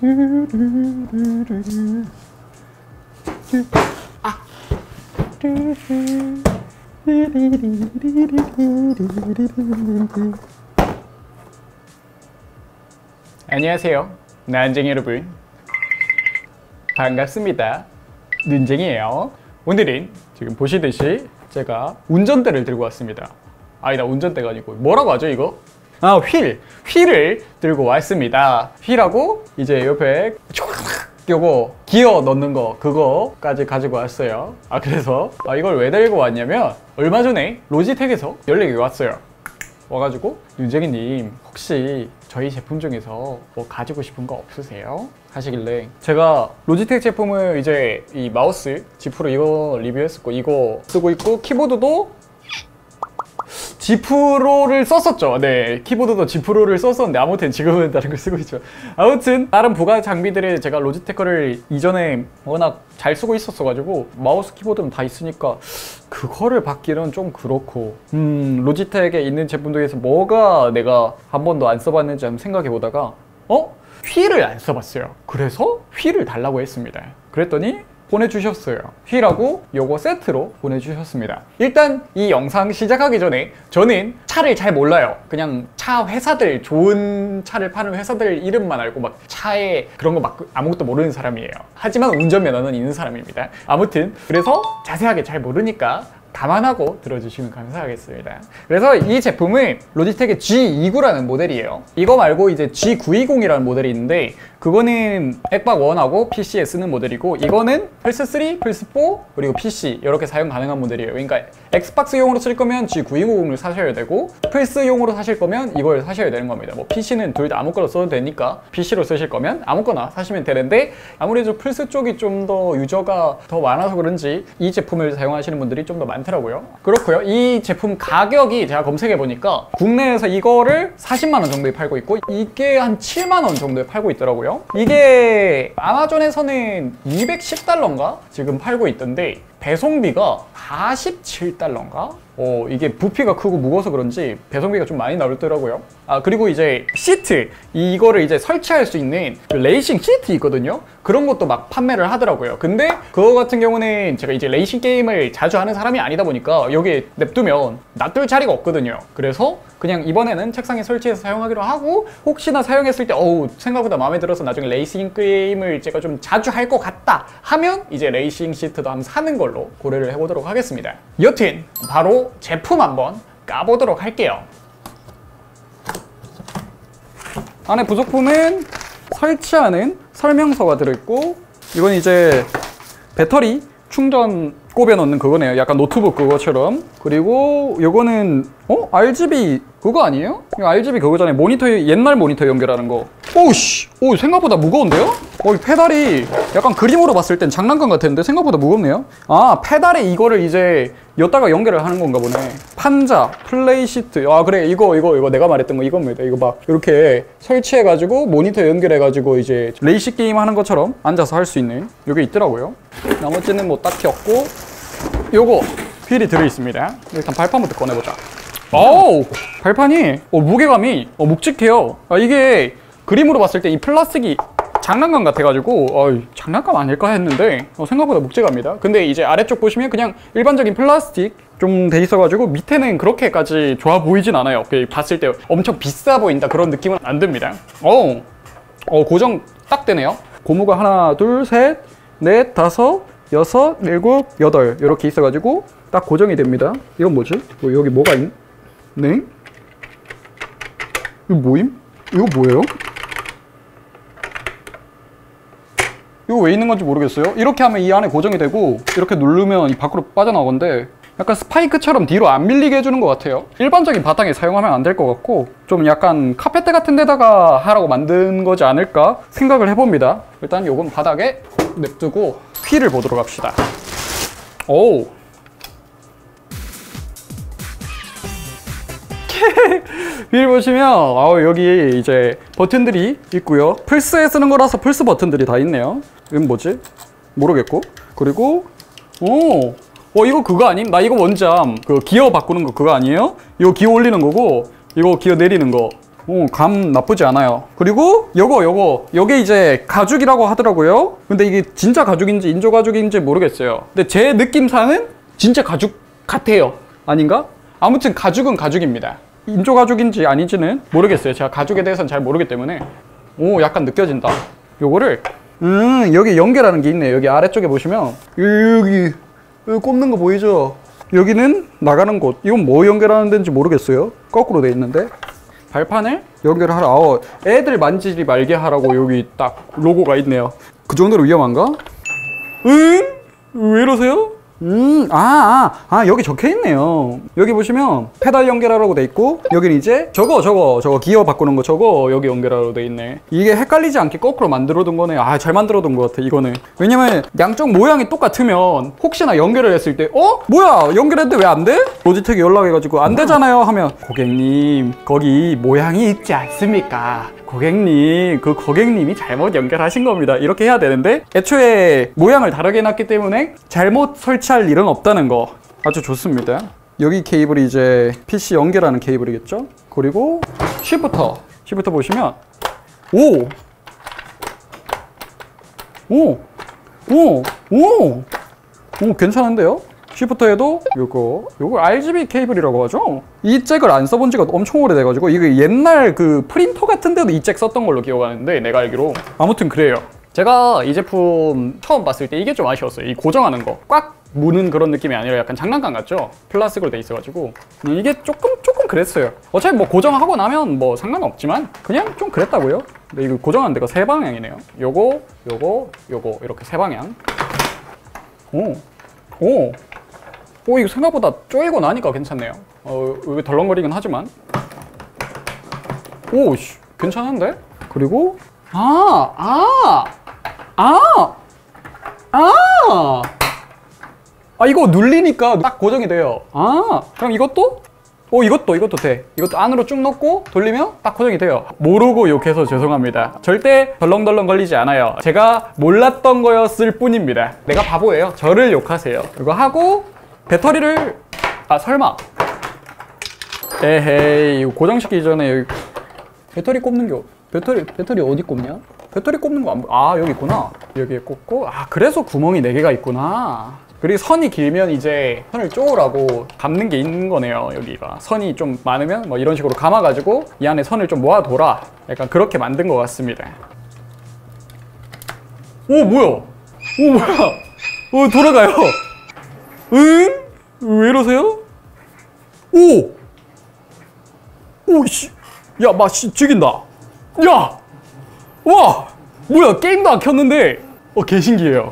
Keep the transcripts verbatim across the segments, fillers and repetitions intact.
아. 안녕하세요, 난쟁이 여러분. 반갑습니다. 눈쟁이에요. 오늘은 지금 보시듯이 제가 운전대를 들고 왔습니다. 아니다, 운전대가 아니고 뭐라고 하죠 이거? 아, 휠! 휠을 들고 왔습니다. 휠하고 이제 옆에 요거 기어 넣는 거 그거까지 가지고 왔어요. 아, 그래서 아, 이걸 왜 들고 왔냐면 얼마 전에 로지텍에서 연락이 왔어요. 와가지고 윤쟁이님 혹시 저희 제품 중에서 뭐 가지고 싶은 거 없으세요? 하시길래 제가 로지텍 제품을 이제 이 마우스 지 프로 이거 리뷰했었고 이거 쓰고 있고 키보드도 지 프로를 썼었죠. 네, 키보드도 지 프로를 썼었는데 아무튼 지금은 다른 걸 쓰고 있죠. 아무튼 다른 부가 장비들을 제가 로지텍 거를 이전에 워낙 잘 쓰고 있었어가지고 마우스 키보드는 다 있으니까 그거를 받기는 좀 그렇고 음 로지텍에 있는 제품들 중에서 뭐가 내가 한 번도 안 써봤는지 한번 생각해보다가 어? 휠을 안 써봤어요. 그래서 휠을 달라고 했습니다. 그랬더니 보내주셨어요. 휠하고 요거 세트로 보내주셨습니다. 일단 이 영상 시작하기 전에 저는 차를 잘 몰라요. 그냥 차 회사들, 좋은 차를 파는 회사들 이름만 알고 막 차에 그런 거 막 아무것도 모르는 사람이에요. 하지만 운전면허는 있는 사람입니다. 아무튼 그래서 자세하게 잘 모르니까 감안하고 들어주시면 감사하겠습니다. 그래서 이 제품은 로지텍의 지 이십구라는 모델이에요. 이거 말고 이제 지 구백이십이라는 모델이 있는데 그거는 액박 원하고 피시에 쓰는 모델이고 이거는 플스 쓰리, 플스 포, 그리고 피시 이렇게 사용 가능한 모델이에요. 그러니까 엑스박스용으로 쓸 거면 지 구백이십을 사셔야 되고 플스용으로 사실 거면 이걸 사셔야 되는 겁니다. 뭐 피시는 둘 다 아무거나 써도 되니까 피시로 쓰실 거면 아무거나 사시면 되는데 아무래도 플스 쪽이 좀 더 유저가 더 많아서 그런지 이 제품을 사용하시는 분들이 좀 더 많더라고요. 그렇고요. 이 제품 가격이 제가 검색해 보니까 국내에서 이거를 사십만 원 정도에 팔고 있고 이게 한 칠만 원 정도에 팔고 있더라고요. 이게 아마존에서는 이백십 달러인가 지금 팔고 있던데 배송비가 사십칠 달러인가? 어, 이게 부피가 크고 무거워서 그런지 배송비가 좀 많이 나오더라고요. 아, 그리고 이제 시트, 이거를 이제 설치할 수 있는 그 레이싱 시트 있거든요. 그런 것도 막 판매를 하더라고요. 근데 그거 같은 경우는 제가 이제 레이싱 게임을 자주 하는 사람이 아니다 보니까 여기에 냅두면 놔둘 자리가 없거든요. 그래서 그냥 이번에는 책상에 설치해서 사용하기로 하고 혹시나 사용했을 때 어우 생각보다 마음에 들어서 나중에 레이싱 게임을 제가 좀 자주 할 것 같다 하면 이제 레이싱 시트도 한번 사는 걸로 고려를 해보도록 하겠습니다. 여튼 바로 제품 한번 까보도록 할게요. 안에 부속품은 설치하는 설명서가 들어있고 이건 이제 배터리 충전 꼽아 넣는 그거네요. 약간 노트북 그거처럼. 그리고 요거는 어? 알지비 그거 아니에요? 이거 알지비 그거잖아요. 모니터, 옛날 모니터 연결하는 거. 오우씨! 오, 생각보다 무거운데요? 어, 이 페달이 약간 그림으로 봤을 땐 장난감 같았는데 생각보다 무겁네요. 아, 페달에 이거를 이제 여기다가 연결을 하는 건가 보네. 판자, 플레이 시트. 아, 그래. 이거 이거 이거 내가 말했던 거 이겁니다. 이거 막 이렇게 설치해가지고 모니터 연결해가지고 이제 레이싱 게임 하는 것처럼 앉아서 할 수 있는 이게 있더라고요. 나머지는 뭐 딱히 없고 요거 휠이 들어있습니다. 일단 발판부터 꺼내보자. 어우, 발판이 어, 무게감이 어, 묵직해요. 아, 이게 그림으로 봤을 때 이 플라스틱이 장난감 같아가지고 어, 장난감 아닐까 했는데 어, 생각보다 묵직합니다. 근데 이제 아래쪽 보시면 그냥 일반적인 플라스틱 좀 돼 있어가지고 밑에는 그렇게까지 좋아 보이진 않아요. 봤을 때 엄청 비싸 보인다 그런 느낌은 안 듭니다. 어, 어 고정 딱 되네요. 고무가 하나, 둘, 셋, 넷, 다섯, 여섯, 일곱, 여덟 이렇게 있어가지고 딱 고정이 됩니다. 이건 뭐지? 뭐 여기 뭐가 있... 네? 이거 뭐임? 이거 뭐예요? 이거 왜 있는 건지 모르겠어요. 이렇게 하면 이 안에 고정이 되고 이렇게 누르면 밖으로 빠져나오건데 약간 스파이크처럼 뒤로 안 밀리게 해주는 것 같아요. 일반적인 바탕에 사용하면 안 될 것 같고 좀 약간 카페트 같은 데다가 하라고 만든 거지 않을까 생각을 해봅니다. 일단 요건 바닥에 냅두고 휠을 보도록 합시다. 오, 휠 보시면 아, 여기 이제 버튼들이 있고요. 플스에 쓰는 거라서 플스 버튼들이 다 있네요. 이건 뭐지? 모르겠고. 그리고 오, 어 이거 그거 아님? 나 이거 원잠 그 기어 바꾸는 거 그거 아니에요? 이거 기어 올리는 거고 이거 기어 내리는 거 오, 감 나쁘지 않아요. 그리고 요거 요거 요게 이제 가죽이라고 하더라고요. 근데 이게 진짜 가죽인지 인조 가죽인지 모르겠어요. 근데 제 느낌상은 진짜 가죽 같아요. 아닌가? 아무튼 가죽은 가죽입니다. 인조 가죽인지 아닌지는 모르겠어요. 제가 가죽에 대해서는 잘 모르기 때문에. 오, 약간 느껴진다. 요거를 음 여기 연계라는 게 있네요. 여기 아래쪽에 보시면 여기 여기 꼽는 거 보이죠? 여기는 나가는 곳. 이건 뭐 연결하는 데인지 모르겠어요. 거꾸로 돼 있는데 발판을 연결하라. 어, 애들 만지지 말게 하라고 여기 딱 로고가 있네요. 그 정도로 위험한가? 응? 왜 이러세요? 음, 아, 아, 아, 여기 적혀 있네요. 여기 보시면 페달 연결하라고 돼 있고, 여기는 이제 저거, 저거, 저거 기어 바꾸는 거 저거 여기 연결하라고 돼 있네. 이게 헷갈리지 않게 거꾸로 만들어 둔 거네. 아, 잘 만들어 둔 것 같아, 이거는. 왜냐면 양쪽 모양이 똑같으면 혹시나 연결을 했을 때, 어? 뭐야? 연결했는데 왜 안 돼? 로지텍이 연락해가지고 안 되잖아요 하면, 고객님, 거기 모양이 있지 않습니까? 고객님, 그 고객님이 잘못 연결하신 겁니다. 이렇게 해야 되는데 애초에 모양을 다르게 해놨기 때문에 잘못 설치할 일은 없다는 거. 아주 좋습니다. 여기 케이블이 이제 피씨 연결하는 케이블이겠죠? 그리고 쉬프터. 쉬프터 보시면 오! 오! 오! 오! 오, 괜찮은데요? 쉬프터에도 요거 요거 알지비 케이블이라고 하죠. 이 잭을 안 써본 지가 엄청 오래돼가지고 이게 옛날 그 프린터 같은 데도 이 잭 썼던 걸로 기억하는데 내가 알기로. 아무튼 그래요. 제가 이 제품 처음 봤을 때 이게 좀 아쉬웠어요. 이 고정하는 거 꽉 무는 그런 느낌이 아니라 약간 장난감 같죠? 플라스틱으로 돼 있어가지고 이게 조금 조금 그랬어요. 어차피 뭐 고정하고 나면 뭐 상관없지만 그냥 좀 그랬다고요. 근데 이거 고정하는 데가 세 방향이네요. 요거 요거 요거 이렇게 세 방향. 오 오. 오, 이거 생각보다 쪼이고 나니까 괜찮네요. 어, 왜 덜렁거리긴 하지만. 오, 씨, 괜찮은데? 그리고, 아, 아, 아, 아, 아, 이거 눌리니까 딱 고정이 돼요. 아, 그럼 이것도? 오, 이것도, 이것도 돼. 이것도 안으로 쭉 넣고 돌리면 딱 고정이 돼요. 모르고 욕해서 죄송합니다. 절대 덜렁덜렁 걸리지 않아요. 제가 몰랐던 거였을 뿐입니다. 내가 바보예요. 저를 욕하세요. 이거 하고, 배터리를 아 설마 에헤이 고정시키기 전에 여기 배터리 꼽는 게 배터리 배터리 어디 꼽냐? 배터리 꼽는 거 안 보... 아 여기 있구나. 여기에 꼽고 아 그래서 구멍이 네 개가 있구나. 그리고 선이 길면 이제 선을 쪼으라고 감는 게 있는 거네요. 여기가 선이 좀 많으면 뭐 이런 식으로 감아가지고 이 안에 선을 좀 모아둬라. 약간 그렇게 만든 것 같습니다. 오 뭐야? 오 뭐야? 오 돌아가요. 응? 왜 이러세요? 오! 오, 씨. 야, 마, 씨, 죽인다. 야! 와! 뭐야, 게임도 안 켰는데. 어, 개신기해요.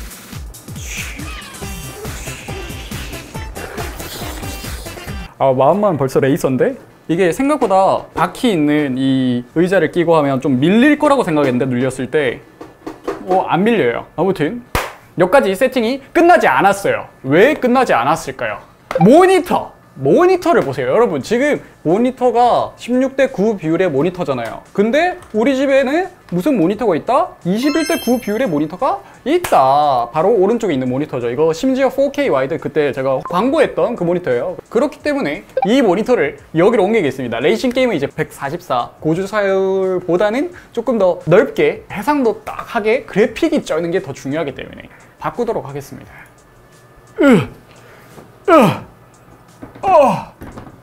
아, 마음만 벌써 레이서인데? 이게 생각보다 바퀴 있는 이 의자를 끼고 하면 좀 밀릴 거라고 생각했는데, 눌렸을 때. 어, 안 밀려요. 아무튼. 여기까지 세팅이 끝나지 않았어요. 왜 끝나지 않았을까요? 모니터! 모니터를 보세요. 여러분 지금 모니터가 십육 대 구 비율의 모니터잖아요. 근데 우리 집에는 무슨 모니터가 있다? 이십일 대 구 비율의 모니터가 있다. 바로 오른쪽에 있는 모니터죠. 이거 심지어 포케이 와이드 그때 제가 광고했던 그 모니터예요. 그렇기 때문에 이 모니터를 여기로 옮기겠습니다. 레이싱 게임은 이제 백사십사 고주사율보다는 조금 더 넓게 해상도 딱 하게 그래픽이 쩌는 게 더 중요하기 때문에 바꾸도록 하겠습니다. 으, 으. 어.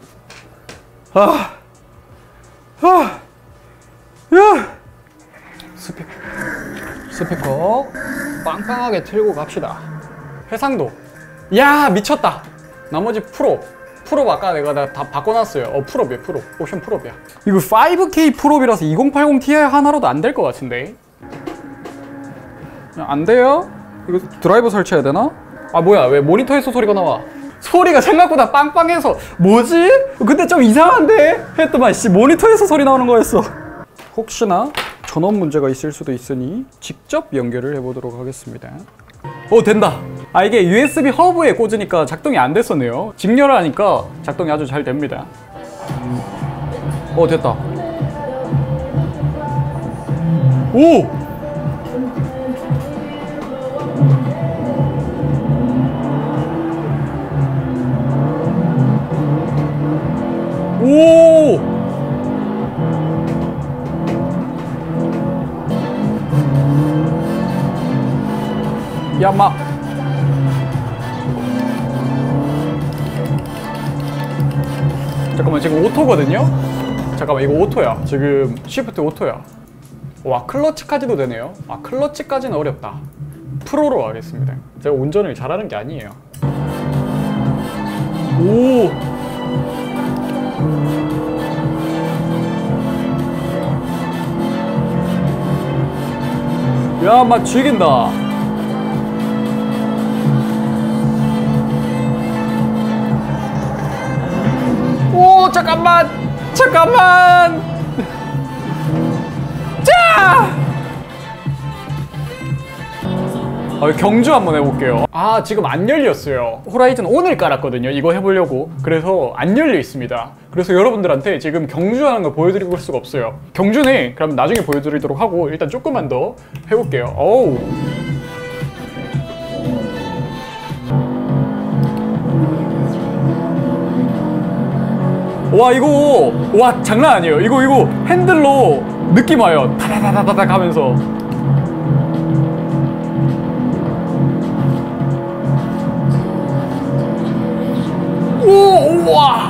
아. 아. 야. 스피커. 스피커 빵빵하게 틀고 갑시다. 해상도. 야, 미쳤다. 나머지 프로. 프로 아까 내가 다, 다 바꿔놨어요. 어, 프로비야, 프로. 옵션 프로비야. 이거 파이브 케이 프로비라서 이공팔공 티아이 하나로도 안 될 것 같은데. 안 돼요? 이거 드라이버 설치해야 되나? 아, 뭐야. 왜 모니터에서 소리가 나와? 소리가 생각보다 빵빵해서 뭐지? 근데 좀 이상한데? 했더만 씨 모니터에서 소리 나오는 거였어. 혹시나 전원 문제가 있을 수도 있으니 직접 연결을 해보도록 하겠습니다. 오, 된다. 아, 이게 유에스비 허브에 꽂으니까 작동이 안 됐었네요. 직렬을 하니까 작동이 아주 잘 됩니다. 음. 어, 됐다. 오! 오! 야, 마. 잠깐만, 지금 오토거든요? 잠깐만, 이거 오토야. 지금 쉬프트 오토야. 와, 클러치까지도 되네요. 아, 클러치까지는 어렵다. 프로로 하겠습니다. 제가 운전을 잘하는 게 아니에요. 오! 야, 막 죽인다. 오, 잠깐만! 잠깐만! 자! 아, 경주 한번 해볼게요. 아, 지금 안 열렸어요. 호라이즌 오늘 깔았거든요. 이거 해보려고. 그래서 안 열려 있습니다. 그래서 여러분들한테 지금 경주하는 거 보여드리고 올 수가 없어요. 경주는 그럼 나중에 보여드리도록 하고 일단 조금만 더 해볼게요. 어우. 와, 이거 와, 장난 아니에요. 이거 이거 핸들로 느낌 와요. 타다다다닥 하면서. 오, 우와.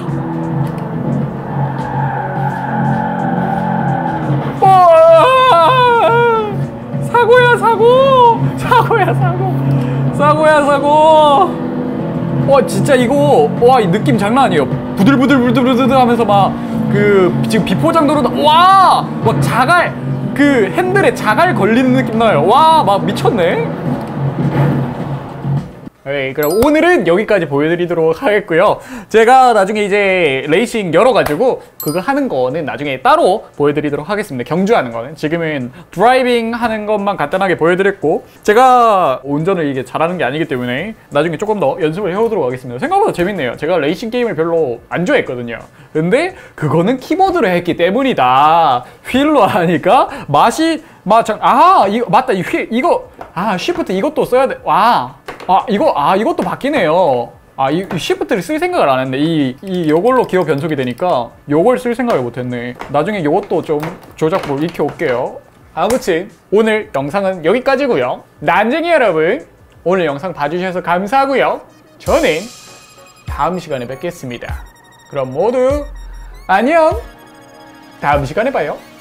와, 사고야, 사고. 사고야, 사고. 사고야, 사고. 와, 진짜 이거, 와, 이 느낌 장난 아니에요. 부들부들부들부들 하면서 막 그 지금 비포장도로다. 와, 막 자갈, 그 핸들에 자갈 걸리는 느낌 나요. 와, 막 미쳤네. 네, 그럼 오늘은 여기까지 보여드리도록 하겠고요. 제가 나중에 이제 레이싱 열어가지고 그거 하는 거는 나중에 따로 보여드리도록 하겠습니다. 경주하는 거는. 지금은 드라이빙 하는 것만 간단하게 보여드렸고, 제가 운전을 이게 잘하는 게 아니기 때문에 나중에 조금 더 연습을 해오도록 하겠습니다. 생각보다 재밌네요. 제가 레이싱 게임을 별로 안 좋아했거든요. 근데 그거는 키보드로 했기 때문이다. 휠로 하니까 맛이 맞아. 아, 이거 맞다. 이 휠 이거 아 쉬프트 이것도 써야 돼. 와. 아, 이거, 아, 이것도 바뀌네요. 아, 이, 이 쉬프트를 쓸 생각을 안 했네. 이, 이, 요걸로 기어 변속이 되니까 요걸 쓸 생각을 못 했네. 나중에 요것도 좀 조작법 익혀 올게요. 아무튼, 오늘 영상은 여기까지고요. 난쟁이 여러분, 오늘 영상 봐주셔서 감사하고요. 저는 다음 시간에 뵙겠습니다. 그럼 모두 안녕! 다음 시간에 봐요.